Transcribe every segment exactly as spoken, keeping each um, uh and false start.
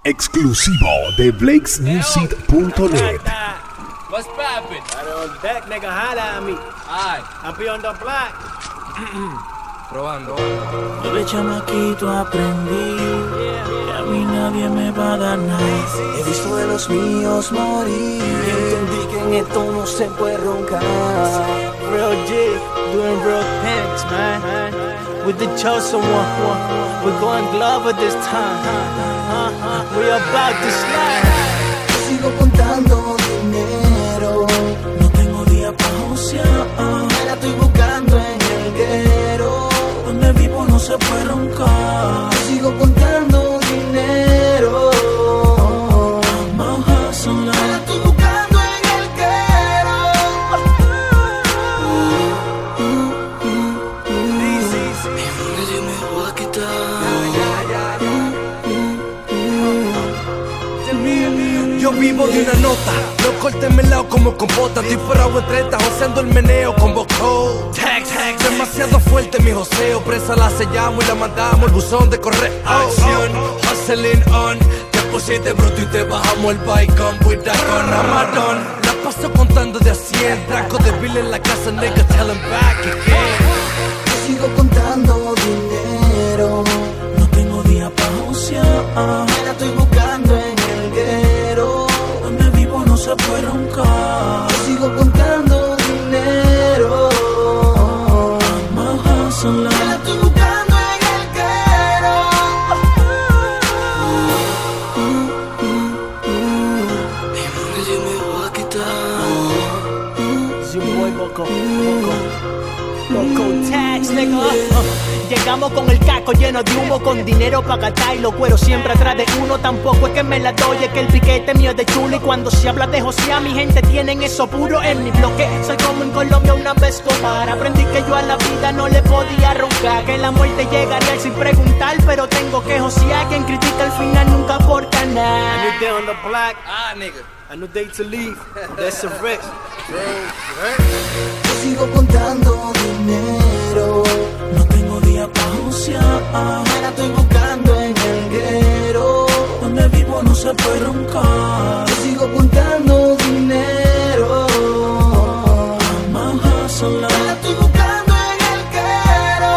Exclusivo de blakes music punto net. What's poppin'? Right on deck, nigga, holla at me. Ay, I'll be on the block. probando. De chamaquito aprendí que a mí nadie me va a dar nada. He visto de los míos morir y entendí que en esto no se puede roncar. Real G, doing real things, man. With the chosen one, we're going Glover this time. We about to slide. Sigo contando dinero, no tengo día para josear. Me la estoy buscando en el guero, donde vivo no se puede roncar. Sigo contando dinero, I'm a hustler. Me la estoy buscando en el guero. Nadie me va a quitar. Yo vivo de una nota, no corten lado como compota. Estoy parado en treinta, joseando el meneo con Bocó. Tax, tax, demasiado fuerte mi joseo. Presa la sellamos y la mandamos el buzón de correo. Acción, hustling on. Te pusiste bruto y te bajamos el bike on. With that con Ramadan. La paso contando de a cien. Traco de bill en la casa, nigga, tell him back again. Yo sigo contando dinero, no tengo día para josear. Me la estoy buscando en el guero, donde vivo no se puede roncar. Yo sigo contando dinero, I'm a hustler. Me la estoy buscando en el guero. Nadie me va a quitar. It's your boy Bocó, Bocó. Bocó Tax, nigga. Uh, llegamos con el caco lleno de humo, con dinero pa' gastar y los cueros siempre atrás de uno. Tampoco es que me la doy, es que el piquete mío es de chulo. Y cuando se habla de José, mi gente tienen eso puro en mi bloque. Soy como en Colombia una vez tomar. Aprendí que yo a la vida no le podía roncar, que la muerte llegaría sin preguntar, pero tengo que josear. Quien critica al final nunca aporta A nada. new day on the block, Ah, nigga. a new day to leave. That's a rich. Yo sigo contando dinero, no tengo día para josear. Me la estoy buscando en el guero, donde vivo no se puede roncar. Yo sigo contando dinero, I'm a hustler. Me la estoy buscando en el guero.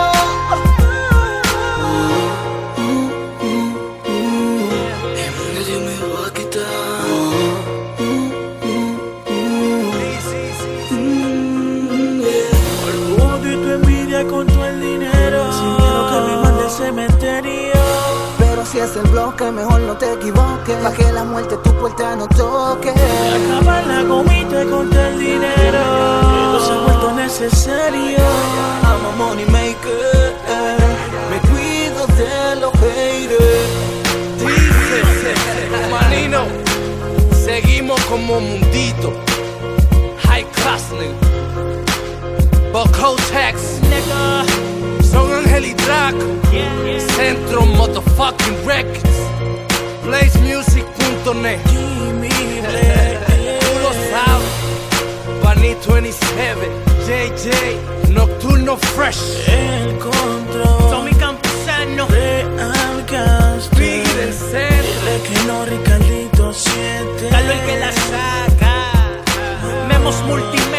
Nadie me va a quitar. Odio tu envidia con todo el dinero. Si quiero que me mande al cementerio, pero si es el bloque, mejor no te equivoques, pa' que la muerte tu puerta no toque. Acabar la gomita con todo el dinero, no se ha vuelto necesario. I'm a money maker, me cuido de los haters. Dice, manino, seguimos como mundito. High class, nigga. Bocó Tax, Nigga, son Ángel y Draco. yeah, yeah. Centro Motherfucking Records, blaze music punto net. Jimmy Black, Tú lo sabes. Bunny veintisiete, J J, Nocturno Fresh. el control. Tommy Campuzano, Real Gangster. Biggie del centro. Dile que no, Ricardito siete. Carlos el que la saca. Memos Multimedia.